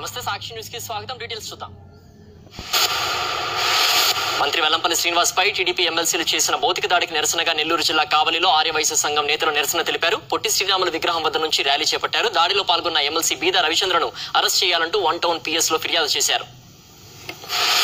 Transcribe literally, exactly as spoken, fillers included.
నమస్తే, సాక్షి న్యూస్ కి స్వాగతం. డీటెయిల్స్ చూద్దాం. మంత్రి వెల్లంపల్లి శ్రీనివాస్ పై టీడీపీ ఎమ్మెల్సీలు చేసిన భౌతిక దాడికి నిరసనగా నెల్లూరు జిల్లా కావలిలో ఆర్యవైశ్య సంఘం నేతలు నిరసన తెలిపారు. పొట్టి శ్రీరాములు విగ్రహం వద్ద నుంచి ర్యాలీ చేపట్టారు. దాడిలో పాల్గొన్న ఎమ్మెల్సీ బీదా రవిచంద్రను అరెస్ట్ చేయాలంటూ వన్ టౌన్ పీఎస్ లో ఫిర్యాదు చేశారు.